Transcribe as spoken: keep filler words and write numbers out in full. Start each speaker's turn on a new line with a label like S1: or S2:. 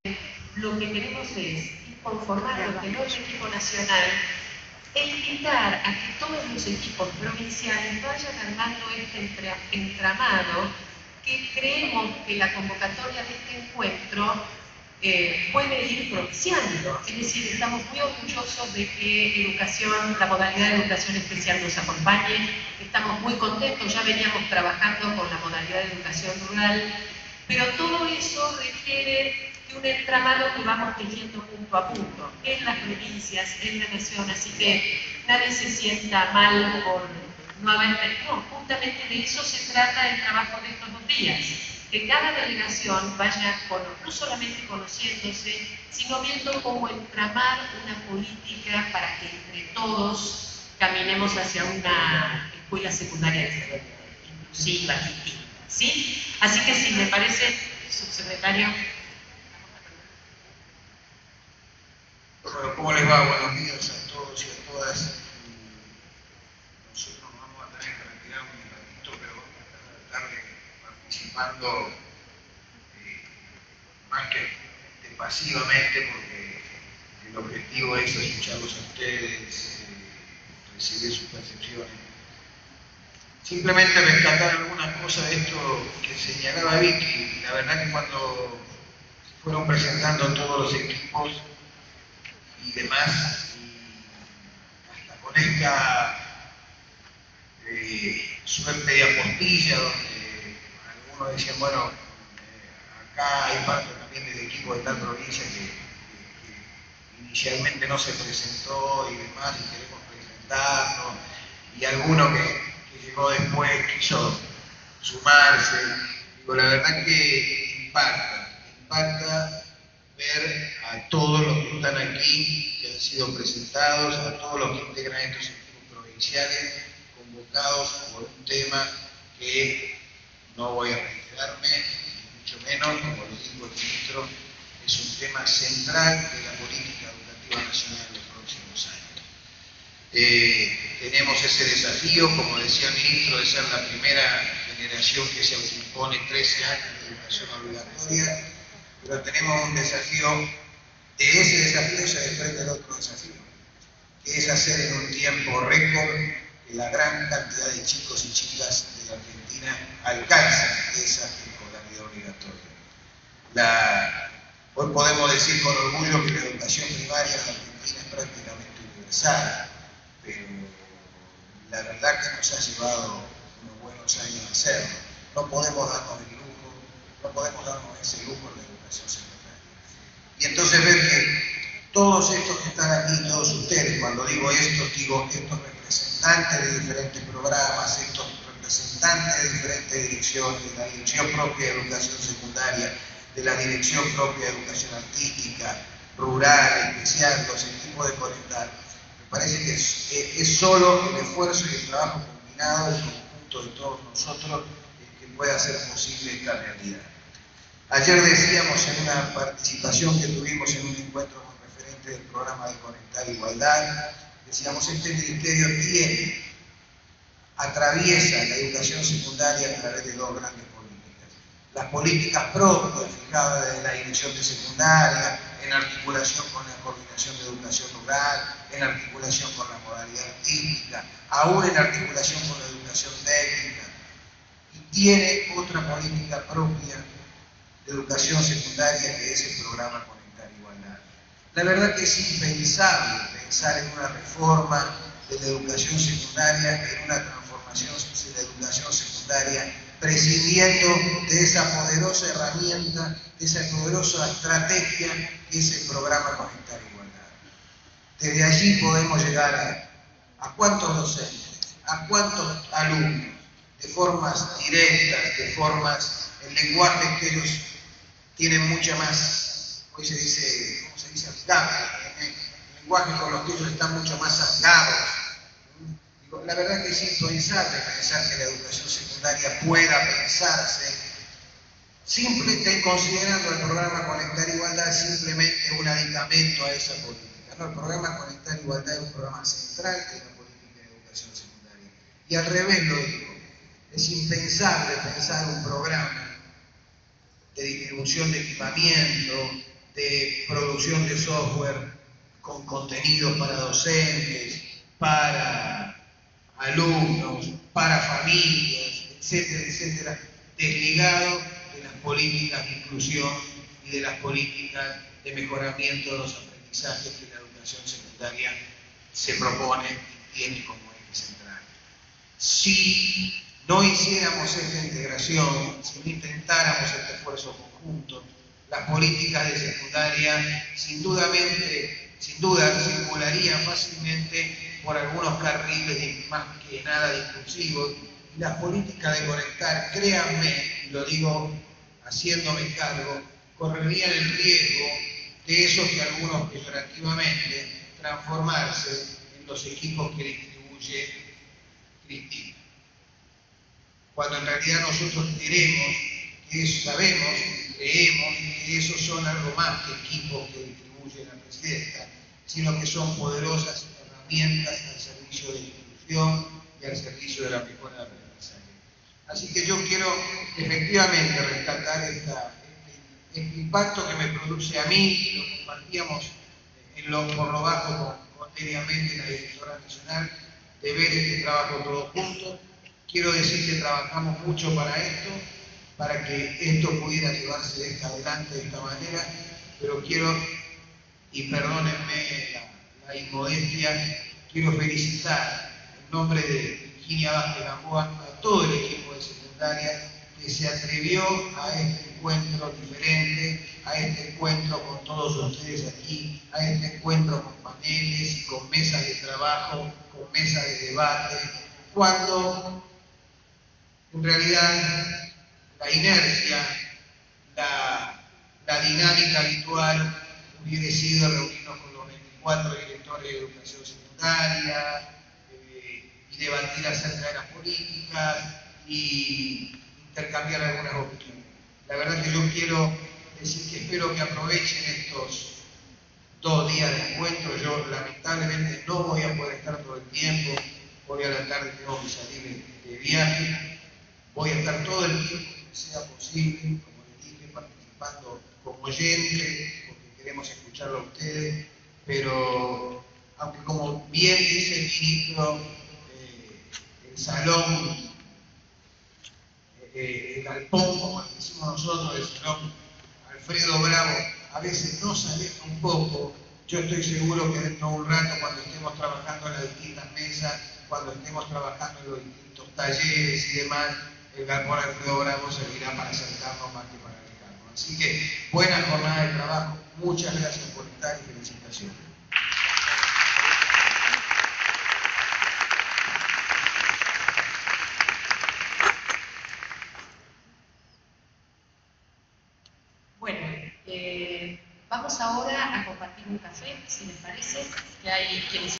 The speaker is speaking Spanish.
S1: lo que queremos es conformar lo que no es el equipo nacional e invitar a que todos los equipos provinciales vayan armando este entramado que creemos que la convocatoria de este encuentro eh, puede ir propiciando. Es decir, estamos muy orgullosos de que educación, la modalidad de educación especial nos acompañe, estamos muy contentos, ya veníamos trabajando con la modalidad de educación rural, pero todo eso requiere de un entramado que vamos tejiendo punto a punto, en las provincias, en la nación, así que nadie se sienta mal por no haber tenido. No, justamente de eso se trata el trabajo de estos dos días, que cada delegación vaya con, no solamente conociéndose, sino viendo cómo entramar una política para que entre todos caminemos hacia una escuela secundaria diferente, inclusiva, distinta, ¿sí? Así que si me parece, subsecretario.
S2: Bueno, ¿cómo les va? Buenos días a todos y a todas. Nosotros nos vamos a tener que retirar un ratito, pero vamos a estar participando eh, más que este, pasivamente, porque el objetivo es escucharlos a ustedes, eh, recibir sus percepciones. Simplemente rescatar algunas cosas de esto que señalaba Vicky. La verdad que cuando se fueron presentando todos los equipos y demás, y hasta con esta eh, suerte de apostilla donde algunos decían, bueno, eh, acá hay parte también del equipo de tal provincia que, que, que inicialmente no se presentó y demás, y queremos presentarnos, y alguno que, que llegó después quiso sumarse. Digo, la verdad que impacta, impacta ver a todos los que están aquí, que han sido presentados, a todos los que integran estos equipos provinciales, convocados por un tema que no voy a reiterarme, ni mucho menos, como lo dijo el ministro, es un tema central de la política educativa nacional en los próximos años. Eh, tenemos ese desafío, como decía el ministro, de ser la primera generación que se autoimpone trece años de educación obligatoria, pero tenemos un desafío, de ese desafío se desprende el otro desafío, que es hacer en un tiempo récord que la gran cantidad de chicos y chicas de la Argentina alcancen esa escolaridad obligatoria. La, hoy podemos decir con orgullo que la educación primaria en la Argentina es prácticamente universal, pero la verdad que nos ha llevado unos buenos años hacerlo. No podemos darnos el lujo, no podemos darnos ese lujo de educación secundaria. Y entonces ver que todos estos que están aquí, todos ustedes, cuando digo esto, digo estos representantes de diferentes programas, estos representantes de diferentes direcciones, de la Dirección Propia de Educación Secundaria, de la Dirección Propia de Educación Artística, Rural, Especial, los equipos de Conectar, me parece que es, es solo el esfuerzo y el trabajo combinado, el conjunto de todos nosotros, el que puede hacer posible esta realidad. Ayer decíamos en una participación que tuvimos en un encuentro con referentes del programa de Conectar Igualdad, decíamos, este ministerio tiene, atraviesa la educación secundaria a través de dos grandes políticas. Las políticas propias fijadas desde la dirección de secundaria, en articulación con la coordinación de educación rural, en articulación con la modalidad artística, aún en articulación con la educación técnica, y tiene otra política propia de educación secundaria, que es el programa Conectar Igualdad. La verdad que es impensable pensar en una reforma de la educación secundaria, en una transformación de la educación secundaria, prescindiendo de esa poderosa herramienta, de esa poderosa estrategia que es el programa Conectar Igualdad. Desde allí podemos llegar a, a cuántos docentes, a cuántos alumnos, de formas directas, de formas, en lenguajes que ellos tienen mucha más, hoy se dice, ¿cómo se dice? Amigable, ¿eh? Lenguajes con los que ellos están mucho más amigados. Digo, la verdad que es impensable pensar que la educación secundaria pueda pensarse, simplemente considerando el programa Conectar Igualdad simplemente un aditamento a esa política. No, el programa Conectar Igualdad es un programa central de la política de educación secundaria. Y al revés lo digo, es impensable pensar un programa de distribución de equipamiento, de producción de software con contenidos para docentes, para alumnos, para familias, etcétera, etcétera, desligado de las políticas de inclusión y de las políticas de mejoramiento de los aprendizajes que la educación secundaria se propone y tiene como eje central. Si no hiciéramos esta integración, si no intentáramos este esfuerzo conjunto, las políticas de secundaria sin, dudamente, sin duda circularían fácilmente por algunos carriles de, más que nada inclusivos, y las políticas de conectar, créanme, y lo digo haciéndome cargo, correrían el riesgo de esos que algunos peyorativamente transformarse en los equipos que distribuye Cristina. Cuando en realidad nosotros queremos, que eso sabemos, creemos que esos son algo más que equipos que distribuye la presidenta, sino que son poderosas herramientas al servicio de la inclusión y al servicio de la mejora del aprendizaje. Así que yo quiero efectivamente rescatar esta, este, este impacto que me produce a mí, y lo compartíamos en lo, por lo bajo con, con seriamente la directora nacional, de ver este trabajo todos juntos. Quiero decir que trabajamos mucho para esto, para que esto pudiera llevarse de esta adelante de esta manera, pero quiero, y perdónenme la, la inmodestia, quiero felicitar en nombre de Virginia Vázquez Gamboa a todo el equipo de secundaria que se atrevió a este encuentro diferente, a este encuentro con todos ustedes aquí, a este encuentro con paneles y con mesas de trabajo, con mesas de debate, cuando en realidad la inercia, la, la dinámica habitual hubiera sido reunirnos con los veinticuatro directores de educación secundaria eh, y debatir acerca de las políticas y intercambiar algunas opiniones. La verdad que yo quiero decir que espero que aprovechen estos dos días de encuentro. Yo lamentablemente no voy a poder estar todo el tiempo, hoy a la tarde tengo que salir de viaje, voy a estar todo el tiempo que sea posible, como les dije, participando como oyente, porque queremos escucharlo a ustedes, pero aunque como bien dice el ministro, eh, el salón, eh, el galpón, como decimos nosotros, el salón Alfredo Bravo, a veces nos aleja un poco. Yo estoy seguro que dentro de un rato, cuando estemos trabajando en las distintas mesas, cuando estemos trabajando en los distintos talleres y demás, el galpón Alfredo Bravo servirá para acercarnos más que para alejarnos. Así que buena jornada de trabajo, muchas gracias por estar y felicitaciones.
S1: Bueno, eh, vamos ahora a compartir un café, si les parece, que hay quienes